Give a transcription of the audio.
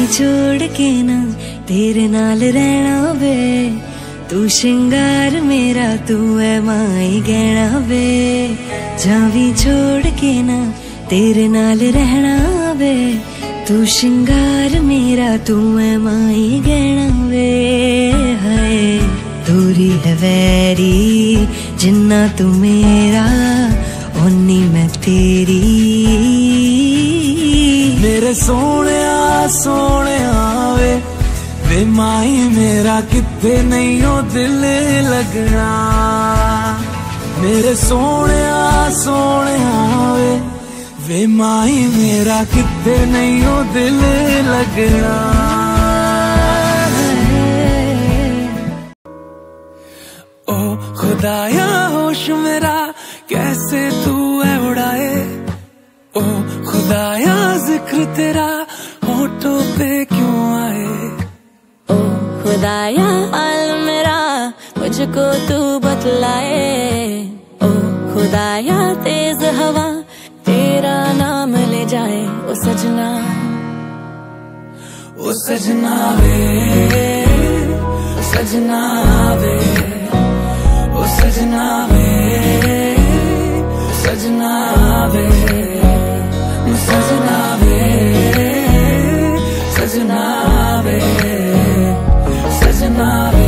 छोड़ के ना तेरे नाल रहना वे, तू शिंगार मेरा तू है माई गहना वे। जावी छोड़ के ना तेरे नाल रहना वे, तू शिंगार मेरा तू है माई गहना वे। हाय दूरी है वैरी जिन्ना तू मेरा ओनी मैं तेरी। मेरे सोने सोने वे माई मेरा किथे नहीं हो दिल लगना। मेरे सोने सोने वे माई मेरा किथे नहीं हो दिल लगना। ओ खुदाया होश मेरा कैसे तू है उड़ाए, ओ खुदाया जिक्र तेरा होठों पे क्यों आए। ओ खुदाया हाल मेरा मुझको तू बतलाए, ओ खुदाया तेज हवा तेरा नाम ले जाए। ओ सजना ओ सजना वे, सजना वे, ओ सजना वे, सजना वे, सजना वे, सजना वे, सजना वे।